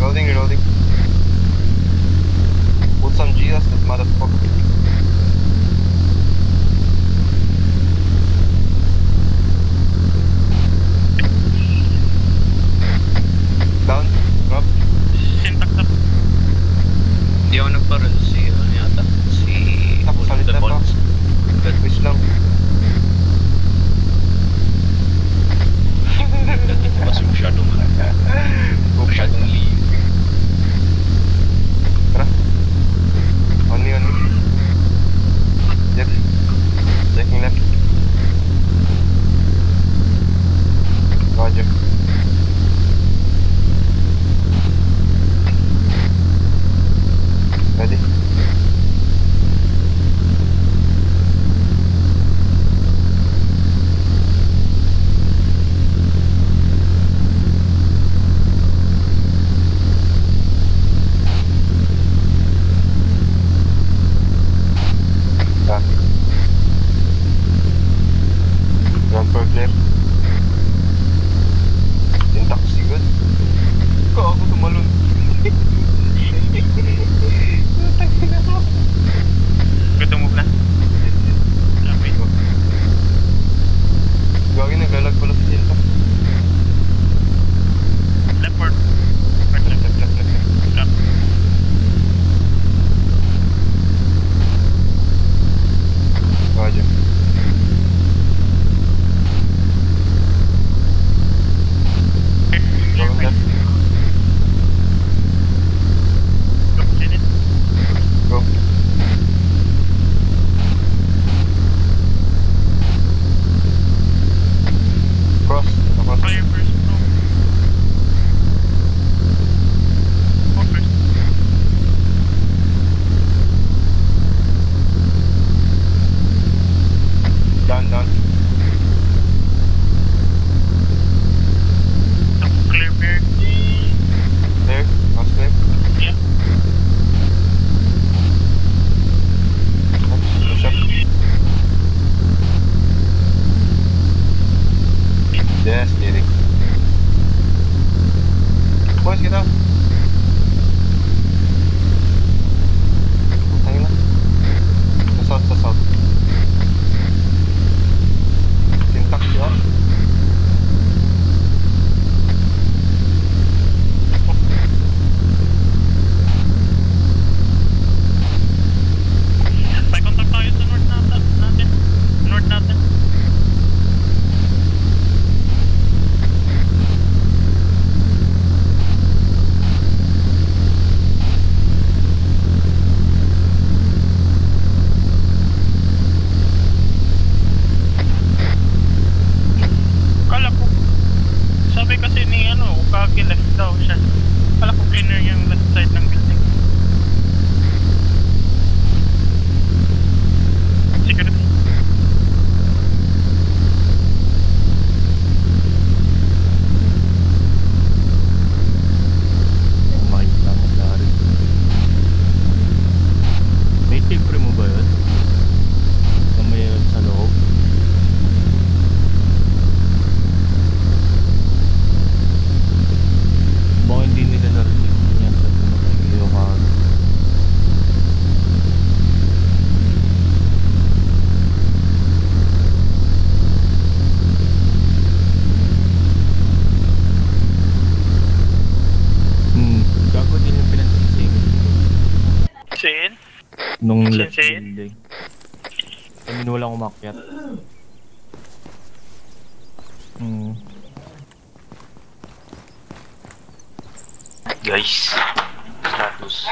Reloading, reloading. Put some GS, this motherfucker. Down, drop. Syntax up. Hindi ako nagparol si ano yata. Si Tapos salit na pa. Good. Wish lang. Dati ko kasi masyadong leave. Tara. On me. Yep. Checking left. Roger. Ready? Jumper clear. Syntax good. Kau aku tumalun. Good to move na. Okay. Gawin naglalag pala sa Syntax. Left or right, left. Drop. Roger. Going left. Go, Janet. Go. Cross. Cross. Fire first, bro. Go first. Down. Clear bear. There. Cross clear. Yeah. Push up. Yes, kidding. Boys, get out. Putang ina. Sa south. Syntax yun. May contact tayo sa north natin. North natin. Kala ko, sabi kasi ni Ukagi left daw siya. Kala ko cleaner yung left side ng building. Security. Makikita mo lari. May tipre mo ba yun? Na may sa loob? Baka hindi nila narinig yan sa tumatay gago din yung pinagsising Sin? nung left Sin? building. Kami walang umakyat. Guys. Status.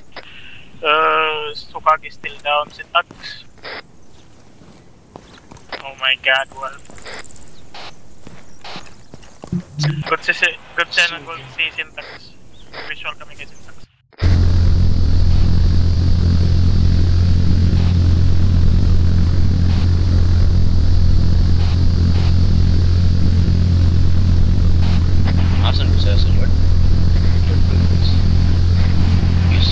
Sukagi still down. Syntax. Oh my god, well. Good si Syntax. Visual kami kay Syntax. Asan po sa north? Yes.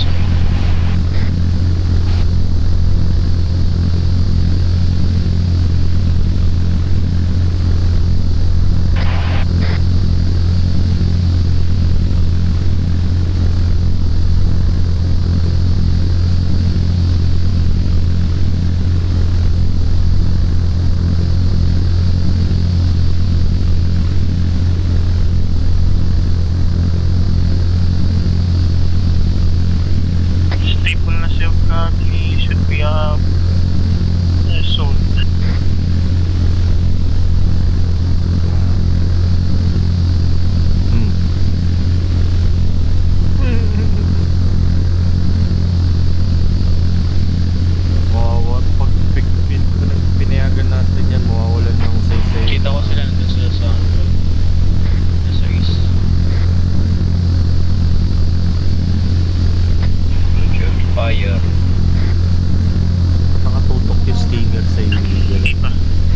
we have sold. Pag pinayagan natin yan, mawawalan ng say-say. Kita ko sila nandun sila sa nasa east. Fire. Nakatutok yung stinger sa iyo. Hindi pa.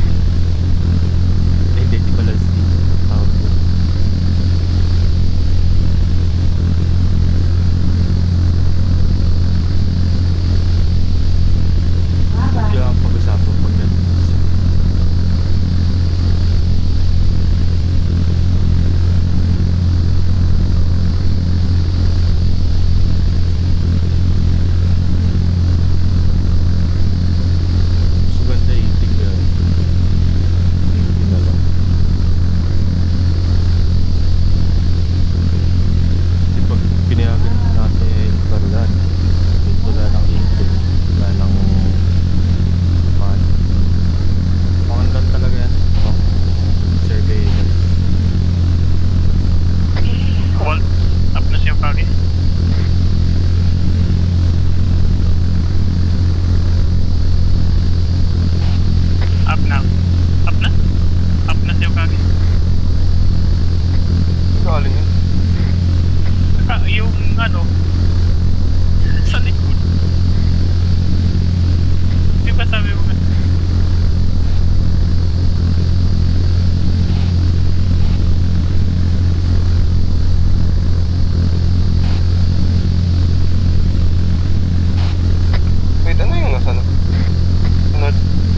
Hindi pala stinger. Kaya ang pag-usapan pag ganun. Suganda 18 yan. 18 na lang. Kasi pag pinayagan natin karulan, wala ng 18, wala ng pangandan talaga yan. Pang surveillance. Wall. Up na siya pagi. Up na. Up na? Up na siya pagi. Galing yun. Yung ano, sa likod. Di ba sabi mo nga? Wait, ano yung nasa na? Ano?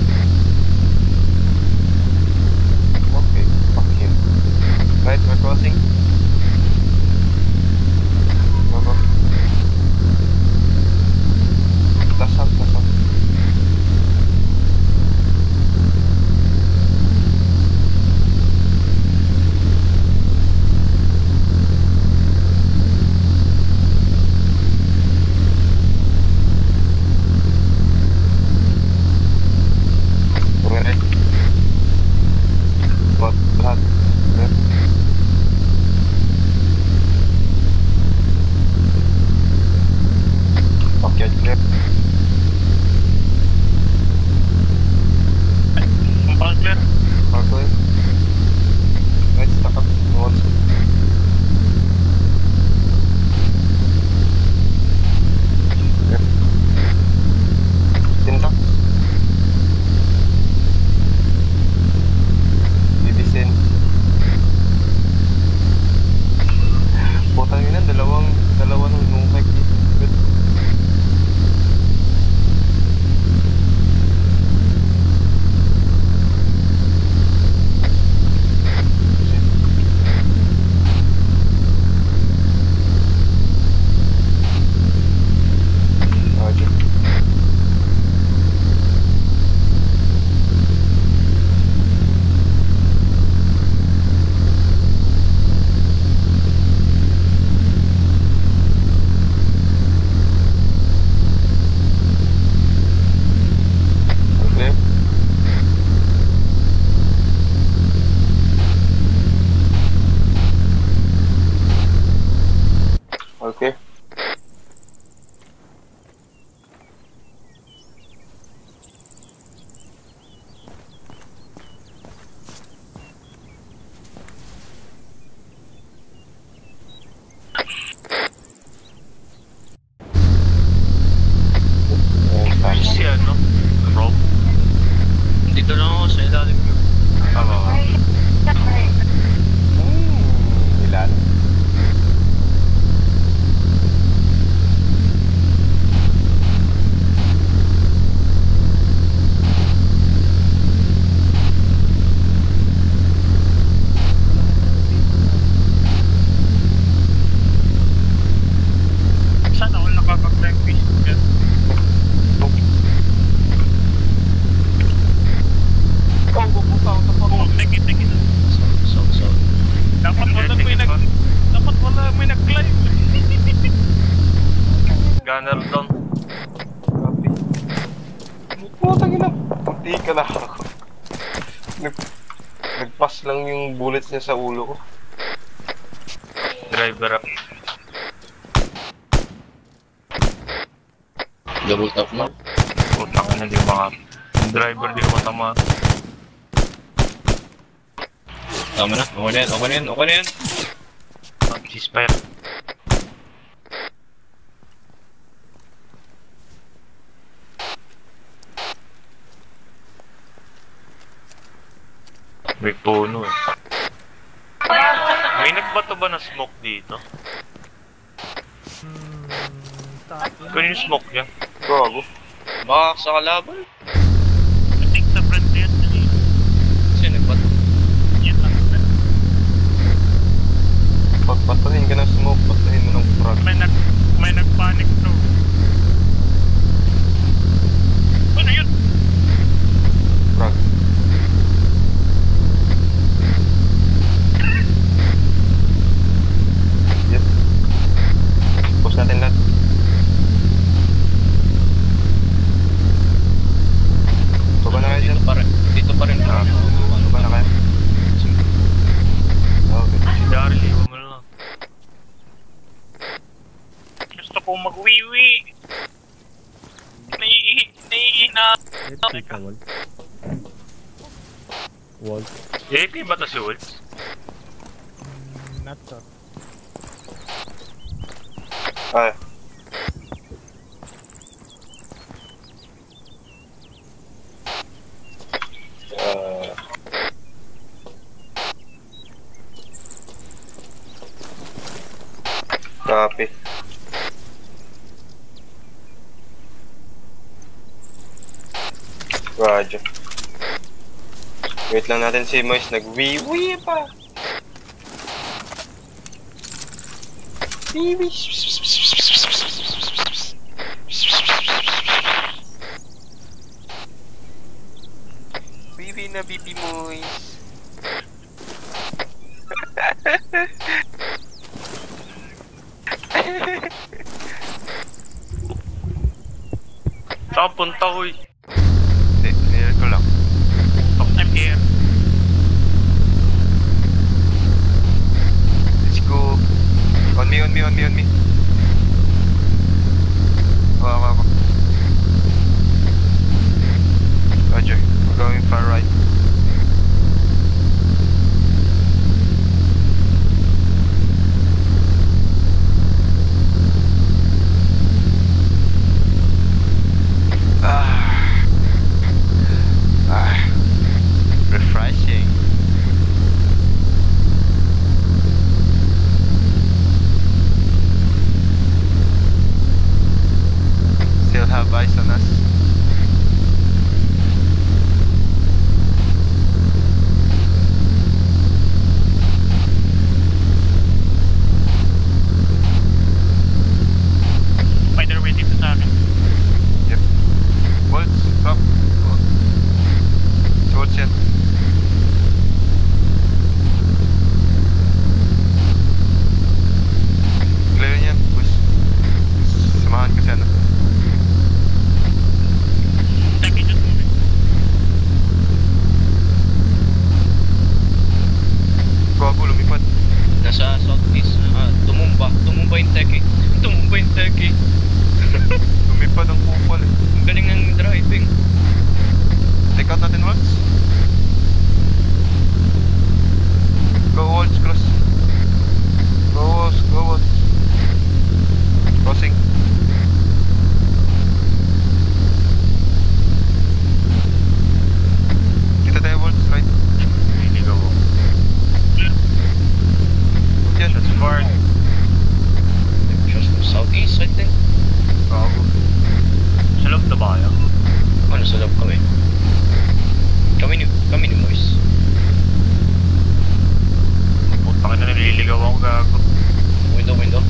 Okay, fuck him. Right, we're crossing. Go, go. Last up, last up. Going right. What? Lahat. Left. Backyard clear. Ang pang-clear. Parkway. Right, stuck up. Walls. Left. Tintak. Bibisin. Putang ina, dalawa nung nungkay dito. Good. Roger. Clear. Okay. Ayan, Si ano? Rob? Dito lang ako sa ilalim nyo. Tama ba? Ilan? Sana all nakakag-live Facebook yan. Oh, pupunta ako sa Oh, take it. So. Dapat wala may nag-live. Gunner down. Copy. Kala ko. Nagpas lang yung bullets niya sa ulo ko. Driver up. Double tap mo. Putang na, di ba? Yung driver di naman tama. Tama na. Okay na yan. Ceasefire. May puno eh. May nagbato ba na smoke dito? Kano yung smoke niya? Gago. Baka sa kalaban. I think sa friend yan. Sino nagbato? Yan lang. Patahin ka ng smoke, patahin mo ng frog. May nag-panic bro. Ano yun? Frog. Yep. Push natin lahat. Baba na kayo dyan. Dito pa rin. Baba na kayo. Okay. Si Daryl, iwan mo lang. Gusto ko mag-wiwi. Naiihina. Teka, wall. Wall. AP ba ito si Wolves? Not sure. Ay. Copy. Roger. Wait lang natin si Moise, nag-wee-wee pa. Wee-wee. Wee-wee na bibi Moise. Saan punta ko eh? Hindi, nilal ko lang. I'm here. Let's go. On me. Ako. Roger, we're going far right. Refreshing. Still have eyes on us. Spider way dito sa akin. Yep. Bolts, stop. Bolts yan. Clear niya, push. Samahan ko siya na. Thank you, just moving. Gago, lumipad. Nasa southeast. Tumumba yung tech eh. Lumipad ang kupal eh. Ang galing ng driving. Take out natin, Waltz. Go, Waltz, cross. Go, Waltz. Crossing. Kita tayo, Waltz, right? Hindi ko. Yan. That's far. Just southeast, I think. Gago. Sa loob na ba kayo? Ano sa loob kami? Kami ni Moise. Putang na naliligaw ako gago. Window.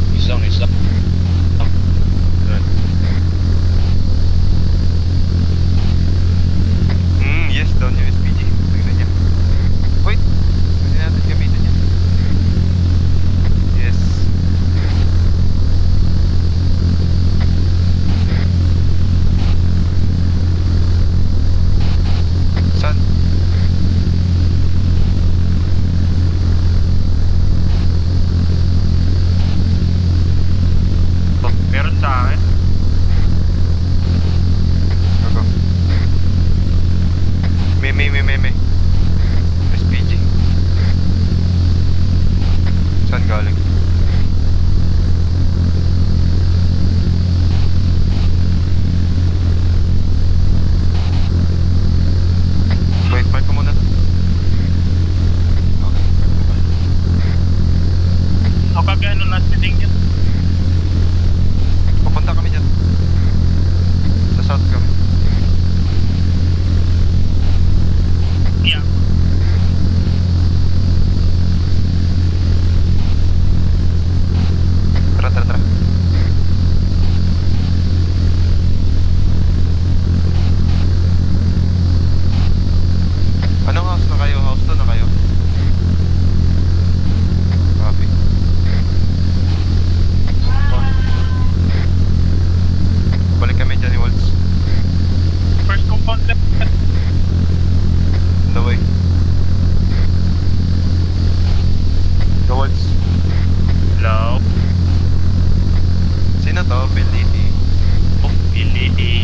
Sino to? Beliti. Oh, LED.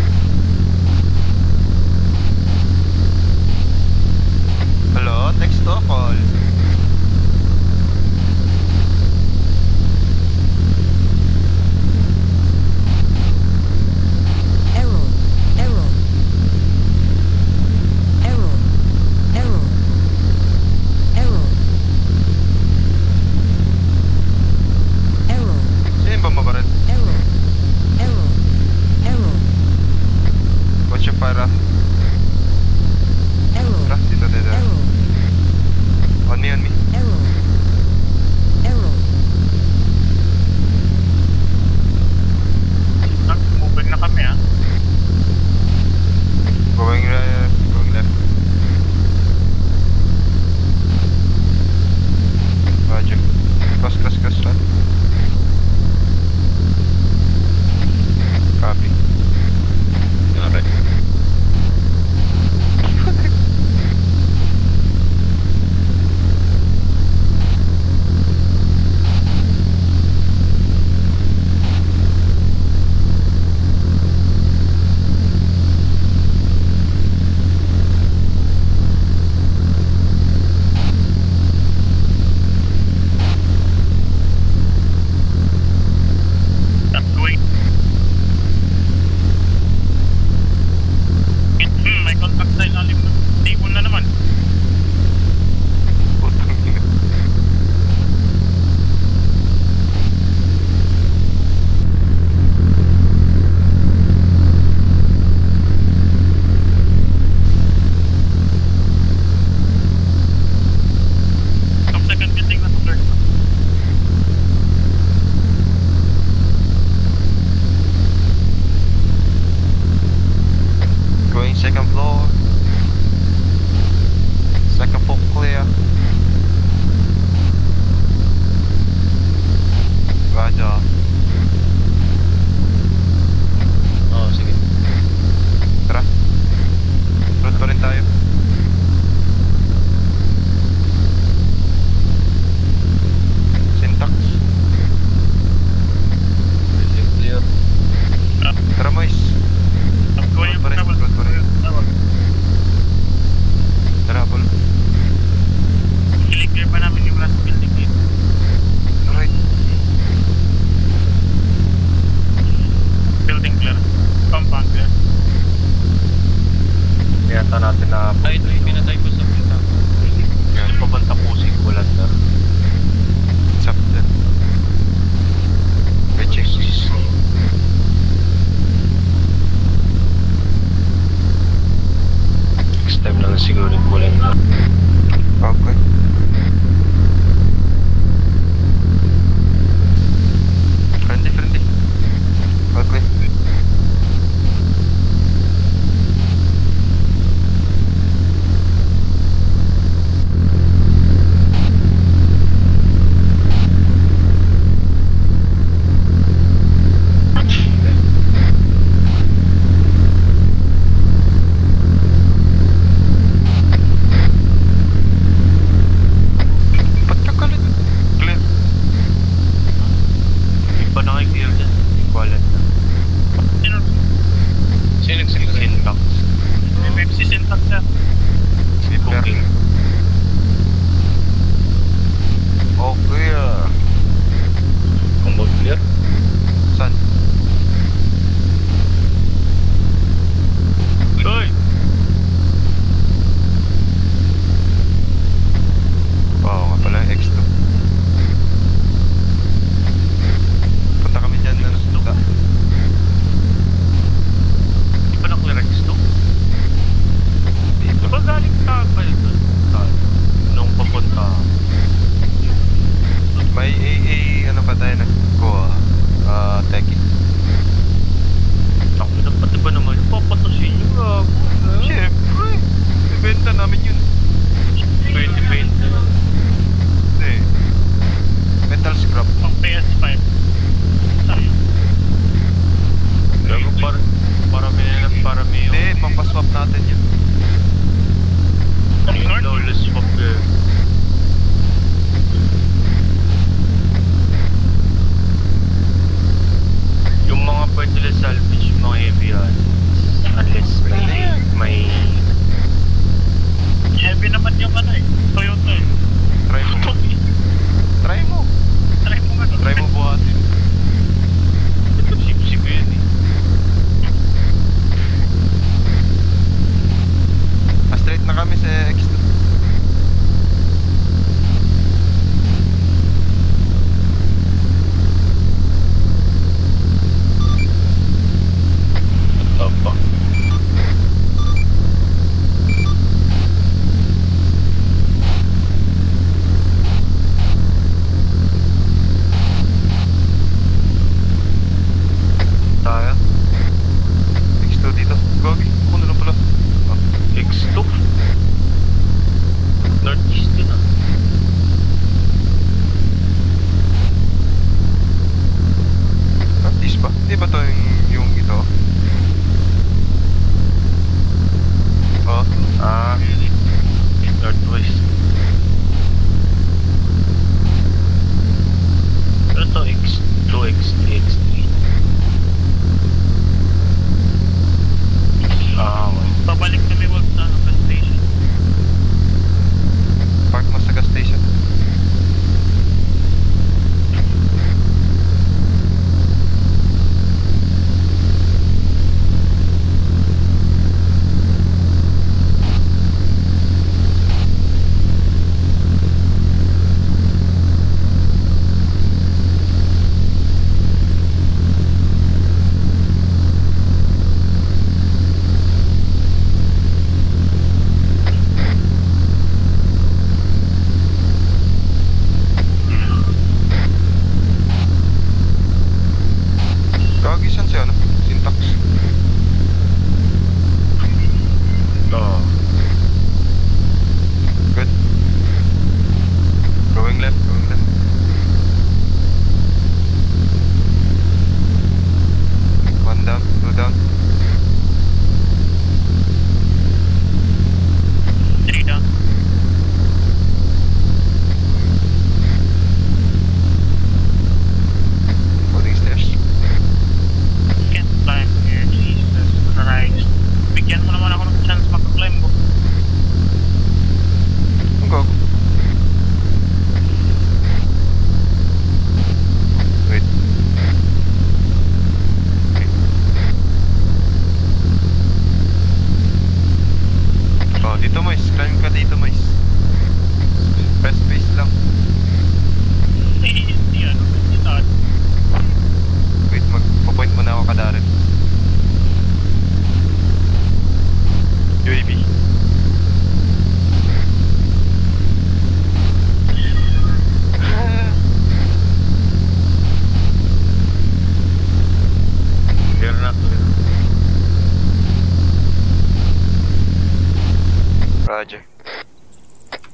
Hello? Text to call. Error, error, error, error, error, error, Sino yung bumabara? error, error, error, What's your para? error, Tara, dito. error, On me. error, error, Moving na kami ah. Going left. Roger. Cross, right. Copy. Alright. That's going. May contact sa ilalim ng table na naman. Putang ina. Ang second building na to, third. Going second floor. Second floor clear. Roger. Oo, sige. Tara. Road pa rin tayo. Syntax. Building clear. Tara, boys. Going Road pa rin. Tara, Paul. I-clear pa namin yung last building dito. Alright. Building clear. Compound clear. Yata natin na... Ay, ito yung pinatay ko sa pinta. Yung pabanta pusing bulan na. What's up then? Wait, check. Next time na lang siguro yung bulan na. Okay. Friendly. Okay.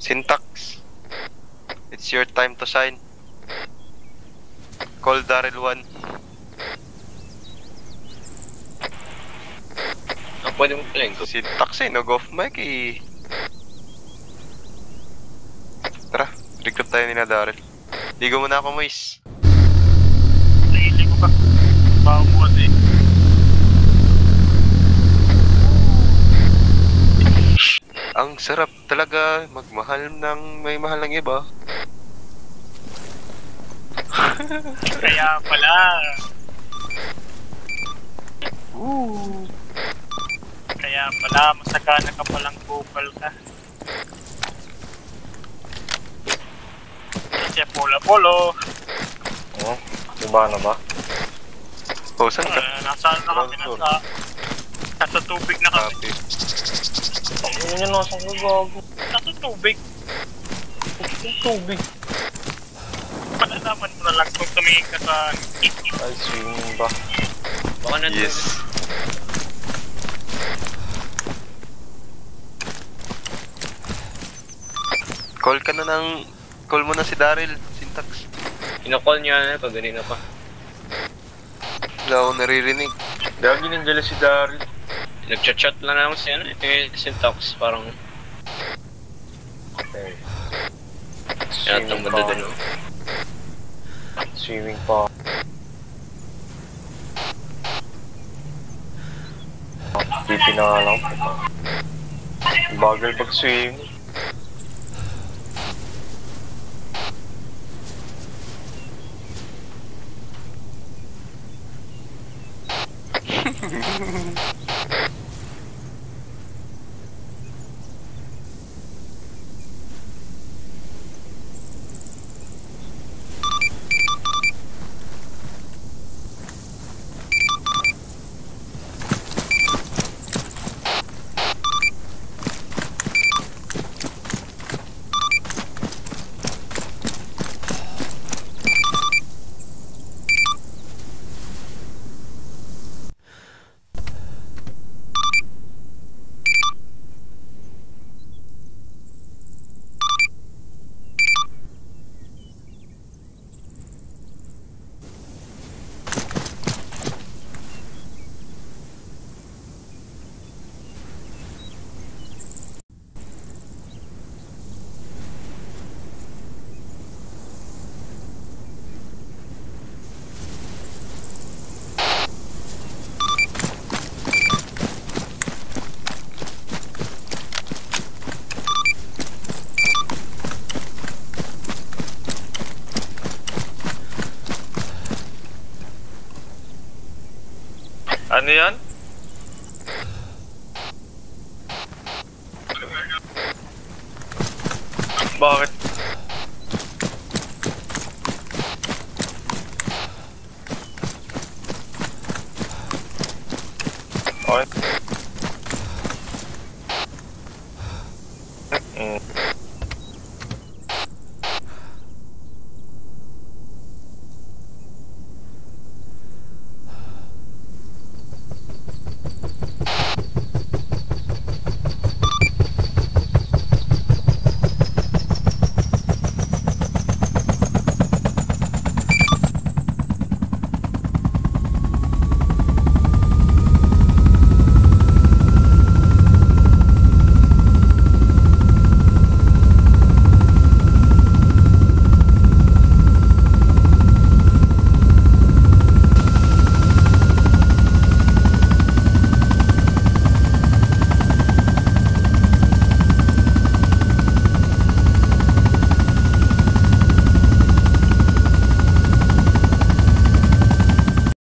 Syntax. It's your time to shine. Call Daryl 1. Pwede mo pala yung Syntax nag-off mic eh. Tara, recruit tayo ni na Daryl. Ligo muna ako, Moise. Nahili ko ka. Bago mo kasi. Ang sarap talaga magmahal ng may mahal ng iba. Kaya pala. Kaya pala, masagana ka palang kupal ka. Kasi polo-polo. Oh, diba na ba? Oh, saan ka? Nasaan na kami nasa tubig na kami. Copy. Ano yun nasa gago? Nasa tubig. Tubig. Palalaman mo na lang kung tumingin ka sa Ay, swimming ba? Baka nandun. Yes. Call mo na si Daryl, Syntax. Ina-call niya na pag ganina pa. Wala akong naririnig. Lagi nandiyan si Daryl. Nagchat-chat lang naman si Syntax, parang... Okay. Yatang madadalo. Swimming pa. Pipi na nga lang. Bagal pag-swim. Ano yan?